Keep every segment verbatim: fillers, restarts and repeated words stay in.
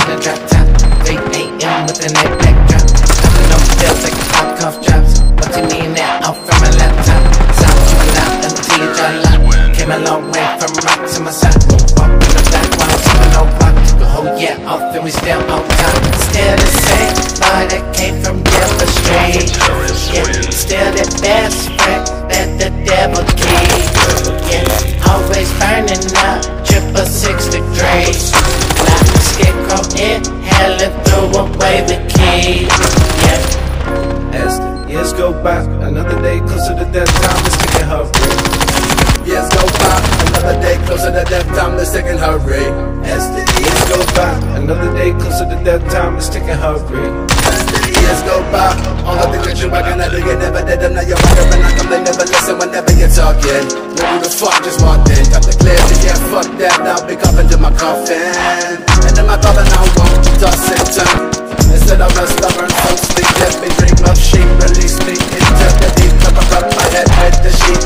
in a drop top. three A M with a neck backdrop. Nothing on bills like pop cuff drops. What you mean that out from my laptop? Sound shooting out until you draw lock. Came a long way from rock to my side. Walk in the back while sipping no rock. Took a whole year off and we still on top. Still the same boy that came from Devil Street. Yeah, still the best friend that the devil keeps. Yeah, always burning up, triple six degrees. Like a scarecrow in hell and threw away the key. Yeah. As the years go by, another day closer to death, time is taking her free. Years go by, another day closer to death, time is taking her free. As the years go by, another day closer to death, time is taking her free. As the years go by, all of the things you back and I do, you never did them. Now you're wondering how come they never listen whenever you're talking. Know who the fuck just walked in, got the clear to yeah, fuck that, now be coming to my coffin. And in my coffin I won't toss and turn. Instead of a stubborn folk speak, let me dream of sheep. Release me into the deep, cover up my head with the sheep.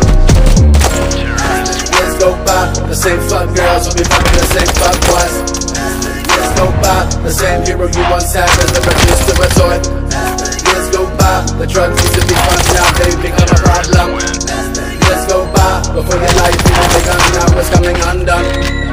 Years go by, the same fuck girls will be fucking the same fuck boys. Years go by, the same hero you once had is never reduced to a toy. Years go by, the drugs used to be fun, now they become a problem. Years go by, before your life even begun, now it's coming undone.